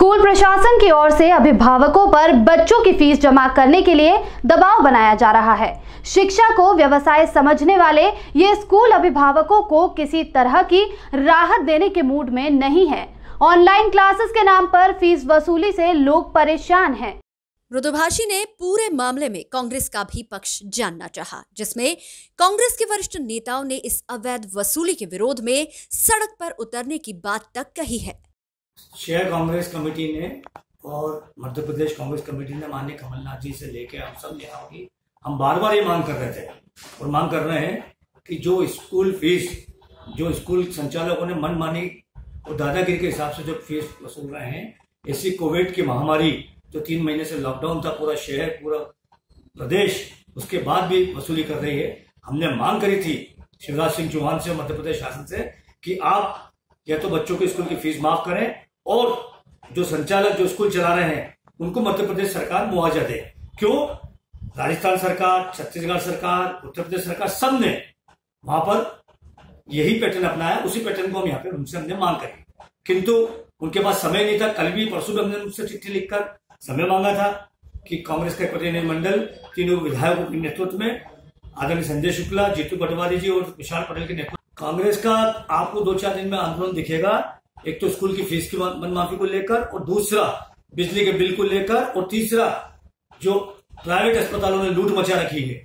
School प्रशासन की ओर से अभिभावकों पर बच्चों की फीस जमा करने के लिए दबाव बनाया जा रहा है। शिक्षा को व्यवसाय समझने वाले ये स्कूल अभिभावकों को किसी तरह की राहत देने के मूड में नहीं है। ऑनलाइन क्लासेस के नाम पर फीस वसूली से लोग परेशान हैं। मृदुभाषी ने पूरे मामले में कांग्रेस का भी पक्ष जानना चाहा, जिसमें कांग्रेस के वरिष्ठ नेताओं ने इस अवैध वसूली के विरोध में सड़क पर उतरने की बात तक कही है। शहर कांग्रेस कमेटी ने और मध्य प्रदेश कांग्रेस कमेटी ने माननीय कमलनाथ जी से लेकर हम सब नेताओं की हम बार बार ये मांग कर रहे थे और मांग कर रहे हैं कि जो स्कूल फीस जो स्कूल संचालकों ने मनमानी और दादागिरी के हिसाब से जो फीस वसूल रहे हैं, ऐसी कोविड की महामारी जो 3 महीने से लॉकडाउन था, पूरा शहर पूरा प्रदेश उसके बाद भी वसूली कर रही है। हमने मांग करी थी शिवराज सिंह चौहान से, मध्य प्रदेश शासन से, कि आप या तो बच्चों के स्कूल की फीस माफ करें और जो संचालक जो स्कूल चला रहे हैं उनको मध्य प्रदेश सरकार मुआवजा दे। क्यों? राजस्थान सरकार, छत्तीसगढ़ सरकार, उत्तर प्रदेश सरकार, सब ने वहां पर यही पैटर्न अपनाया। उसी पैटर्न को हम यहाँ पे उनसे हमने मांग करी, किंतु उनके पास समय नहीं था। कल भी परसों भी हमने उनसे चिट्ठी लिखकर समय मांगा था कि कांग्रेस का प्रतिनिधिमंडल तीनों विधायकों के नेतृत्व में आदरणीय संजय शुक्ला, जीतू पटवारी जी और विशाल पटेल के नेतृत्व कांग्रेस का आपको 2-4 दिन में आंदोलन दिखेगा। एक तो स्कूल की फीस की मनमाफी को लेकर, और दूसरा बिजली के बिल को लेकर, और तीसरा जो प्राइवेट अस्पतालों ने लूट मचा रखी है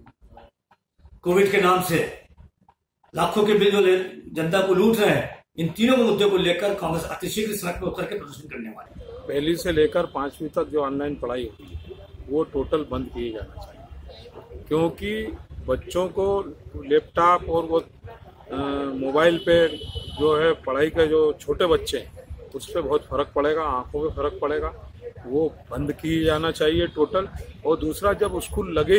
कोविड के नाम से, लाखों के बिल जो जनता को लूट रहे हैं, इन तीनों मुद्दों को लेकर कांग्रेस अतिशीघ्र सड़क पर उतर के प्रदर्शन करने वाली है। पहली से लेकर 5वीं तक जो ऑनलाइन पढ़ाई होती है वो टोटल बंद की जाना चाहिए, क्योंकि बच्चों को लैपटॉप और वो मोबाइल पे जो है पढ़ाई के जो छोटे बच्चे हैं उस पर बहुत फ़र्क पड़ेगा, आंखों पे फ़र्क पड़ेगा, वो बंद की जाना चाहिए टोटल। और दूसरा, जब स्कूल लगे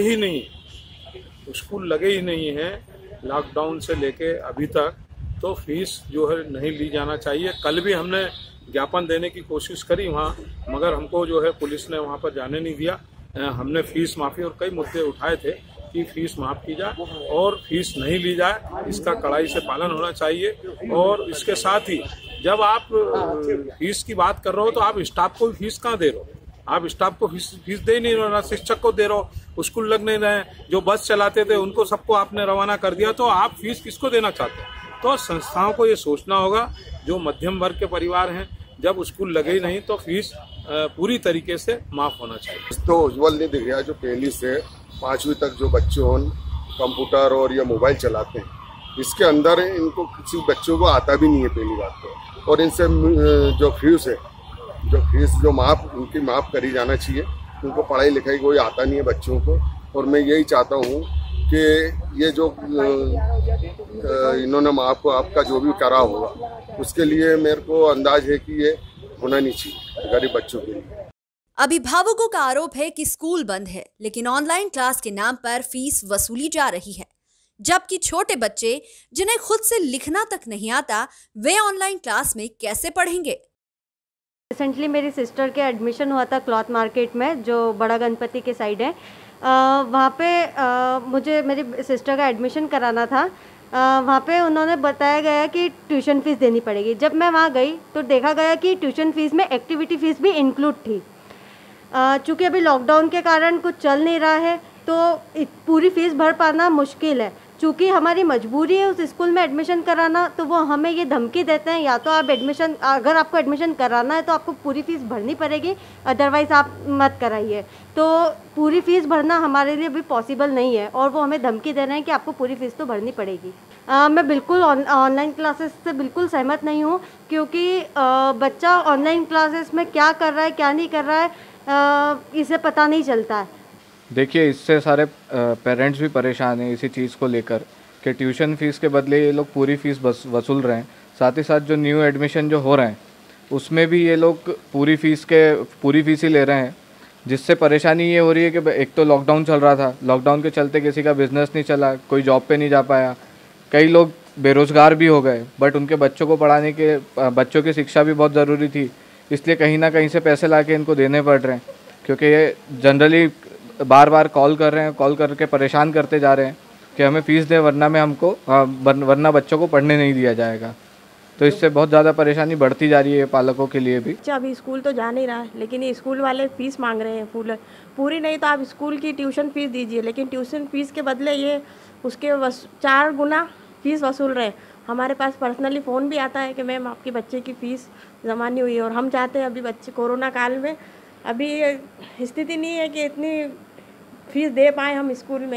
ही नहीं है लॉकडाउन से लेके अभी तक, तो फीस जो है नहीं ली जाना चाहिए। कल भी हमने ज्ञापन देने की कोशिश करी वहाँ, मगर हमको जो है पुलिस ने वहाँ पर जाने नहीं दिया। हमने फीस माफ़ी और कई मुद्दे उठाए थे कि फीस माफ़ की जाए और फीस नहीं ली जाए, इसका कड़ाई से पालन होना चाहिए। और इसके साथ ही जब आप फीस की बात कर रहे हो तो आप स्टाफ को भी फीस कहाँ दे रहे हो? आप स्टाफ को फीस दे नहीं रहे हो, ना शिक्षक को दे रहे हो। स्कूल लग नहीं रहे, जो बस चलाते थे उनको सबको आपने रवाना कर दिया, तो आप फीस किसको देना चाहते हो? तो संस्थाओं को ये सोचना होगा, जो मध्यम वर्ग के परिवार हैं, जब स्कूल लगे ही नहीं तो फीस पूरी तरीके से माफ होना चाहिए। तो उज्ज्वल नहीं दिख रहा, जो पहली से 5वीं तक जो बच्चों कंप्यूटर और या मोबाइल चलाते हैं, इसके अंदर इनको किसी बच्चों को आता भी नहीं है पहली बात तो। और इनसे जो फीस है, जो उनकी माफ़ करी जाना चाहिए। उनको पढ़ाई लिखाई कोई आता नहीं है बच्चों को। और मैं यही चाहता हूँ कि ये जो इन्होंने आपका जो भी करा होगा, उसके लिए मेरे को अंदाज है कि ये होना नहीं चाहिए गरीब बच्चों के लिए। अभिभावकों का आरोप है कि स्कूल बंद है, लेकिन ऑनलाइन क्लास के नाम पर फीस वसूली जा रही है, जबकि छोटे बच्चे जिन्हें खुद से लिखना तक नहीं आता, वे ऑनलाइन क्लास में कैसे पढ़ेंगे? रिसेंटली मेरी सिस्टर के एडमिशन हुआ था क्लॉथ मार्केट में, जो बड़ा गणपति के साइड है। वहाँ पे मुझे मेरी सिस्टर का एडमिशन कराना था। वहाँ पे उन्होंने बताया गया कि ट्यूशन फ़ीस देनी पड़ेगी। जब मैं वहाँ गई तो देखा गया कि ट्यूशन फ़ीस में एक्टिविटी फ़ीस भी इंक्लूड थी। चूँकि अभी लॉकडाउन के कारण कुछ चल नहीं रहा है, तो पूरी फ़ीस भर पाना मुश्किल है। चूँकि हमारी मजबूरी है उस स्कूल में एडमिशन कराना, तो वो हमें ये धमकी देते हैं, या तो आप अगर आपको एडमिशन कराना है तो आपको पूरी फ़ीस भरनी पड़ेगी, अदरवाइज़ आप मत कराइए। तो पूरी फ़ीस भरना हमारे लिए भी पॉसिबल नहीं है, और वो हमें धमकी दे रहे हैं कि आपको पूरी फ़ीस तो भरनी पड़ेगी। मैं बिल्कुल ऑनलाइन क्लासेस से बिल्कुल सहमत नहीं हूँ, क्योंकि बच्चा ऑनलाइन क्लासेस में क्या कर रहा है क्या नहीं कर रहा है इसे पता नहीं चलता है। देखिए, इससे सारे पेरेंट्स भी परेशान हैं इसी चीज़ को लेकर कि ट्यूशन फ़ीस के बदले ये लोग पूरी फ़ीस वसूल रहे हैं। साथ ही साथ जो न्यू एडमिशन जो हो रहे हैं उसमें भी ये लोग पूरी फ़ीस ही ले रहे हैं, जिससे परेशानी ये हो रही है कि एक तो लॉकडाउन चल रहा था, लॉकडाउन के चलते किसी का बिज़नेस नहीं चला, कोई जॉब पे नहीं जा पाया, कई लोग बेरोज़गार भी हो गए। बट उनके बच्चों को पढ़ाने के बच्चों की शिक्षा भी बहुत ज़रूरी थी, इसलिए कहीं ना कहीं से पैसे ला के इनको देने पड़ रहे हैं, क्योंकि ये जनरली बार बार कॉल करके परेशान करते जा रहे हैं कि हमें फ़ीस दें, वरना बच्चों को पढ़ने नहीं दिया जाएगा। तो इससे बहुत ज़्यादा परेशानी बढ़ती जा रही है पालकों के लिए भी। बच्चा अभी स्कूल तो जा नहीं रहा है, लेकिन ये स्कूल वाले फ़ीस मांग रहे हैं पूरी नहीं तो आप स्कूल की ट्यूशन फ़ीस दीजिए, लेकिन ट्यूशन फ़ीस के बदले ये उसके 4 गुना फ़ीस वसूल रहे हैं। हमारे पास पर्सनली फ़ोन भी आता है कि मैम आपकी बच्चे की फ़ीस जमा नहीं हुई है, और हम चाहते हैं अभी बच्चे कोरोना काल में अभी स्थिति नहीं है कि इतनी फ़ीस दे पाएँ हम स्कूल में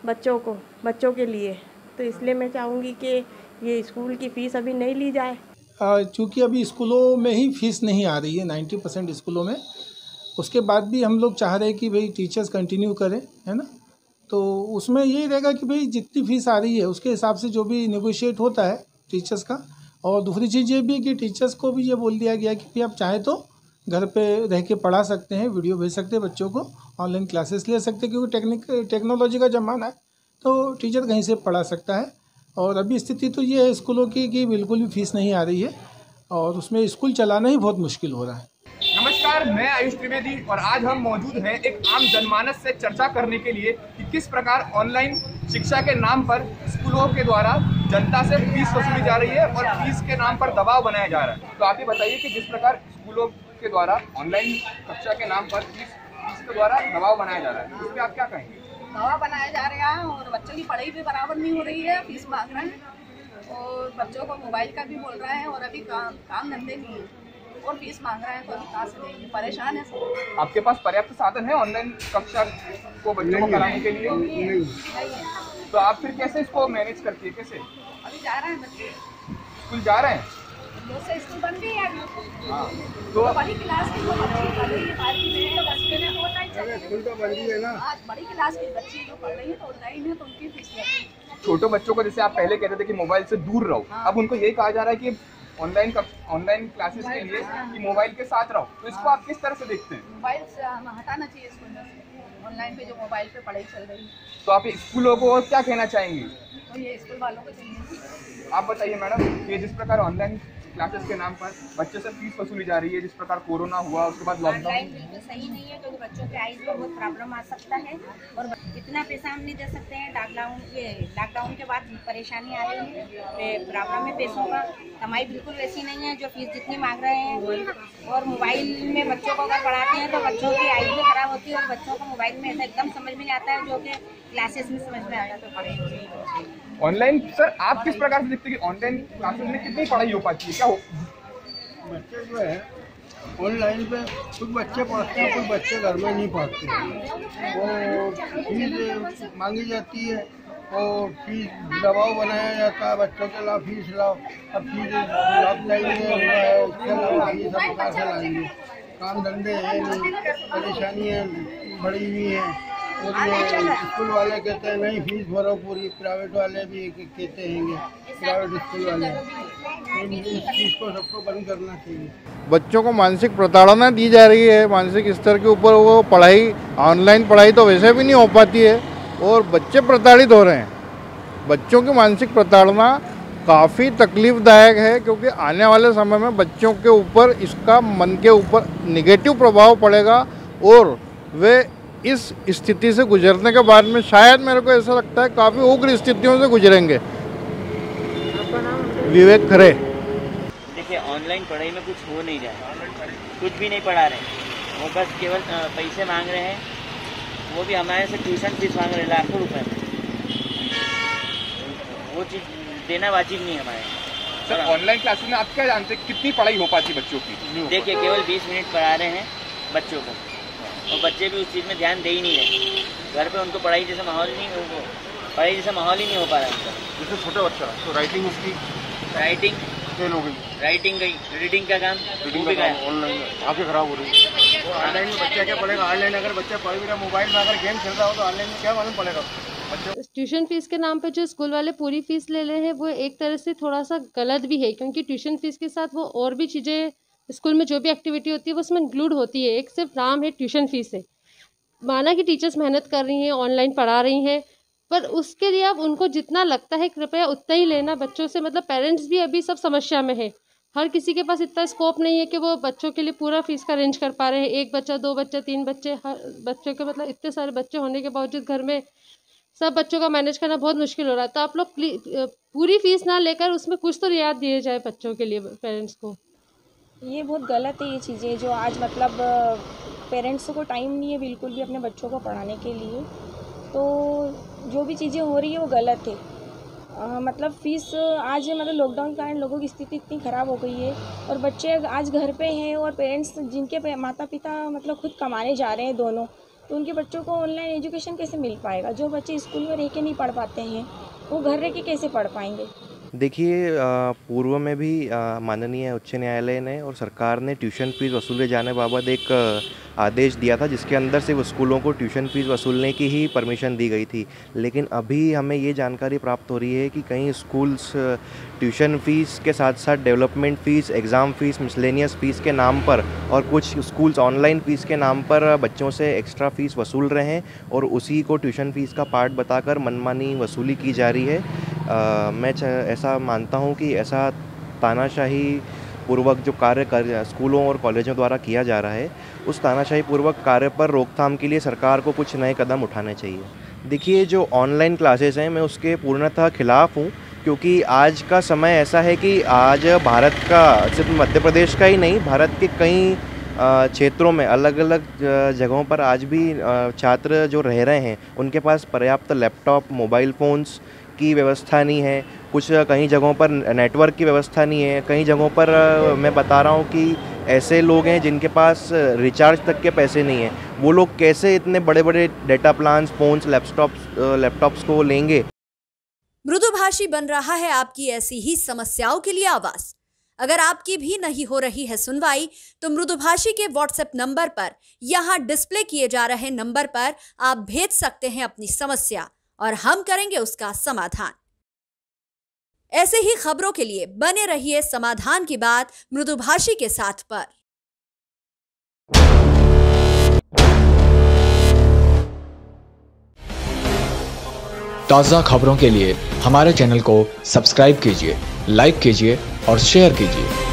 बच्चों के लिए, तो इसलिए मैं चाहूँगी कि ये स्कूल की फ़ीस अभी नहीं ली जाए। चूँकि अभी स्कूलों में ही फ़ीस नहीं आ रही है 90% स्कूलों में, उसके बाद भी हम लोग चाह रहे हैं कि भाई टीचर्स कंटिन्यू करें, है ना। तो उसमें यही रहेगा कि भाई जितनी फ़ीस आ रही है उसके हिसाब से जो भी नेगोशिएट होता है टीचर्स का। और दूसरी चीज़ ये भी है कि टीचर्स को भी ये बोल दिया गया कि भाई आप चाहें तो घर पे रह के पढ़ा सकते हैं, वीडियो भेज सकते हैं बच्चों को, ऑनलाइन क्लासेस ले सकते हैं, क्योंकि टेक्नोलॉजी का ज़माना है तो टीचर कहीं से पढ़ा सकता है। और अभी स्थिति तो ये है स्कूलों की कि बिल्कुल भी फ़ीस नहीं आ रही है और उसमें स्कूल चलाना ही बहुत मुश्किल हो रहा है। नमस्कार, मैं आयुष त्रिवेदी और आज हम मौजूद हैं एक आम जनमानस से चर्चा करने के लिए कि किस प्रकार ऑनलाइन शिक्षा के नाम पर स्कूलों के द्वारा जनता से फीस वसूली जा रही है और फीस के नाम पर दबाव बनाया जा रहा है। तो आप ये बताइए कि जिस प्रकार स्कूलों के द्वारा ऑनलाइन कक्षा के नाम पर फीस के द्वारा दबाव बनाया जा रहा है, इस पर आप क्या कहेंगे? दवा बनाया जा रहा है और बच्चों की पढ़ाई भी बराबर नहीं हो रही है, फीस मांग रहे हैं और बच्चों को मोबाइल का भी बोल रहा है और अभी काम धंधे नहीं है और फीस मांग रहे हैं, तो अभी कहाँ से देंगे, परेशान है सब। आपके पास पर्याप्त साधन है ऑनलाइन कक्षा को बच्चों को कराने के लिए? नहीं है। तो आप फिर कैसे इसको मैनेज करती है? कैसे अभी जा रहे हैं बच्चे स्कूल जा रहे हैं? से स्कूल बन गई है तो बड़ी क्लास की जो बच्ची पढ़ रही है 12वीं में स्कूल तो बन गई है ना, आज बड़ी क्लास की बच्ची जो पढ़ रही है तो ऑनलाइन है तो उनकी फीस लगेगी। छोटे बच्चों को जैसे आप पहले कहते थे कि मोबाइल से दूर रहो, अब उनको यही कहा जा रहा है कि ऑनलाइन क्लासेस के लिए कि मोबाइल के साथ रहो, तो इसको आप किस तरह से देखते हैं? मोबाइल से हटाना चाहिए स्कूल में, ऑनलाइन पे जो मोबाइल पे पढ़ाई चल रही है। तो आप स्कूलों को क्या कहना चाहेंगे? तो ये स्कूल वालों को चाहिए। आप बताइए मैडम, कि जिस प्रकार ऑनलाइन क्लासेस के नाम पर बच्चे से फीस वसूली जा रही है, जिस प्रकार कोरोना हुआ उसके बाद लॉकडाउन, बिल्कुल सही नहीं है क्योंकि बच्चों के आइज में बहुत प्रॉब्लम आ सकता है और इतना पैसा हम नहीं दे सकते हैं। लॉकडाउन के बाद परेशानी आ रही है, प्रॉब्लम है पैसों का, कमाई बिल्कुल वैसी नहीं है जो फीस जितनी मांग रहे हैं। और मोबाइल में बच्चों को अगर पढ़ाते हैं तो बच्चों की आइज भी खराब होती है और बच्चों को मोबाइल में ऐसा एकदम समझ में नहीं आता है जो कि क्लासेस में समझ में आया। तो ऑनलाइन सर आप किस प्रकार से देखते हैं कि ऑनलाइन क्लासेस में कितनी पढ़ाई हो पाती है? क्या हो बच्चे जो है ऑनलाइन पे कुछ बच्चे पढ़ते हैं, कुछ बच्चे घर में नहीं पढ़ते, वो फीस मांगी जाती है और फीस दबाव बनाया जाता है बच्चों के अलावा फीस लाओ। अब फीस लॉकडाउन में हुआ है, उसके अलावा फीस अब कहाँ से लाएंगे? काम धंधे हैं नहीं, परेशानियाँ बढ़ी हुई हैं और स्कूल वाले कहते हैं नहीं फीस भरो पूरी, प्राइवेट वाले भी कहते हैं प्राइवेट स्कूल वाले, इस चीज़ को सबको बंद करना चाहिए। बच्चों को मानसिक प्रताड़ना दी जा रही है, मानसिक स्तर के ऊपर वो पढ़ाई, ऑनलाइन पढ़ाई तो वैसे भी नहीं हो पाती है और बच्चे प्रताड़ित हो रहे हैं। बच्चों की मानसिक प्रताड़ना काफ़ी तकलीफ़दायक है क्योंकि आने वाले समय में बच्चों के ऊपर इसका मन के ऊपर निगेटिव प्रभाव पड़ेगा और वे इस स्थिति से गुजरने के बाद में शायद मेरे को ऐसा लगता है काफ़ी उग्र स्थितियों से गुजरेंगे। विवेक खरे। देखिए ऑनलाइन पढ़ाई में कुछ हो नहीं रहा है, कुछ भी नहीं पढ़ा रहे, वो बस केवल पैसे मांग रहे हैं, वो भी हमारे से ट्यूशन फीस मांग रहे हैं लाखों रुपए में, वो चीज़ देना वाजिब नहीं हमारे। सर ऑनलाइन क्लासेस में आप क्या जानते हैं कितनी पढ़ाई हो पाती है बच्चों की? देखिए केवल 20 मिनट पढ़ा रहे हैं बच्चों को और बच्चे भी उस चीज़ में ध्यान दे ही नहीं रहे। घर पे उनको पढ़ाई जैसा माहौल ही नहीं हो पा रहा है। जैसे छोटा बच्चा तो राइटिंग फेल हो गई, राइटिंग गई, रीडिंग का काम ऑनलाइन आंखें खराब हो रही है। ऑनलाइन में बच्चा क्या पढ़ेगा? ऑनलाइन अगर बच्चा पढ़ भी रहा, मोबाइल में अगर गेम खेल रहा हो तो ऑनलाइन में क्या मालूम पड़ेगा? ट्यूशन फीस के नाम पे जो स्कूल वाले पूरी फीस ले रहे हैं वो एक तरह से थोड़ा सा गलत भी है, क्योंकि ट्यूशन फीस के साथ वो और भी चीज़ें स्कूल में जो भी एक्टिविटी होती है वो उसमें इंक्लूड होती है। एक सिर्फ नाम है ट्यूशन फीस है। माना कि टीचर्स मेहनत कर रही हैं, ऑनलाइन पढ़ा रही हैं, पर उसके लिए अब उनको जितना लगता है कृपया उतना ही लेना बच्चों से। मतलब पेरेंट्स भी अभी सब समस्या में है, हर किसी के पास इतना स्कोप नहीं है कि वो बच्चों के लिए पूरा फीस का अरेंज कर पा रहे हैं। 1 बच्चा, 2 बच्चा, 3 बच्चे, हर बच्चों के मतलब इतने सारे बच्चे होने के बावजूद घर में सब बच्चों का मैनेज करना बहुत मुश्किल हो रहा है। तो आप लोग पूरी फीस ना लेकर उसमें कुछ तो रियायत दिए जाए बच्चों के लिए, पेरेंट्स को। ये बहुत गलत है ये चीज़ें जो आज मतलब पेरेंट्स को टाइम नहीं है बिल्कुल भी अपने बच्चों को पढ़ाने के लिए। तो जो भी चीज़ें हो रही है वो गलत है। मतलब फ़ीस आज मतलब लॉकडाउन के कारण लोगों की स्थिति इतनी ख़राब हो गई है और बच्चे आज घर पे हैं और पेरेंट्स जिनके माता पिता मतलब खुद कमाने जा रहे हैं दोनों, तो उनके बच्चों को ऑनलाइन एजुकेशन कैसे मिल पाएगा? जो बच्चे स्कूल में रह के नहीं पढ़ पाते हैं वो घर रह के कैसे पढ़ पाएंगे? देखिए, पूर्व में भी माननीय उच्च न्यायालय ने और सरकार ने ट्यूशन फ़ीस वसूले जाने बाबत एक आदेश दिया था, जिसके अंदर सिर्फ स्कूलों को ट्यूशन फ़ीस वसूलने की ही परमिशन दी गई थी। लेकिन अभी हमें ये जानकारी प्राप्त हो रही है कि कई स्कूल्स ट्यूशन फ़ीस के साथ साथ development fees, exam fees, miscellaneous fees के नाम पर और कुछ स्कूल्स ऑनलाइन फ़ीस के नाम पर बच्चों से एक्स्ट्रा फ़ीस वसूल रहे हैं और उसी को ट्यूशन फ़ीस का पार्ट बताकर मनमानी वसूली की जा रही है। मैं ऐसा मानता हूँ कि ऐसा तानाशाही पूर्वक जो कार्य स्कूलों और कॉलेजों द्वारा किया जा रहा है, उस तानाशाही पूर्वक कार्य पर रोकथाम के लिए सरकार को कुछ नए कदम उठाने चाहिए। देखिए, जो ऑनलाइन क्लासेस हैं मैं उसके पूर्णतः खिलाफ़ हूँ, क्योंकि आज का समय ऐसा है कि आज भारत का, सिर्फ मध्य प्रदेश का ही नहीं, भारत के कई क्षेत्रों में अलग अलग जगहों पर आज भी छात्र जो रह रहे हैं उनके पास पर्याप्त लैपटॉप, मोबाइल फ़ोन्स की व्यवस्था नहीं है। कुछ कई जगहों पर नेटवर्क की व्यवस्था नहीं है। कई जगहों पर मैं बता रहा हूँ कि ऐसे लोग हैं जिनके पास रिचार्ज तक के पैसे नहीं हैं। वो लोग कैसे इतने बड़े बड़े डेटा प्लान्स, फ़ोन्स, लैपटॉप्स को लेंगे? मृदुभाषी बन रहा है आपकी ऐसी ही समस्याओं के लिए आवाज़। अगर आपकी भी नहीं हो रही है सुनवाई तो मृदुभाषी के व्हाट्सएप नंबर पर, यहाँ डिस्प्ले किए जा रहे नंबर पर आप भेज सकते हैं अपनी समस्या और हम करेंगे उसका समाधान। ऐसे ही खबरों के लिए बने रहिए समाधान की बात मृदुभाषी के साथ पर। ताज़ा खबरों के लिए हमारे चैनल को सब्सक्राइब कीजिए, लाइक कीजिए और शेयर कीजिए।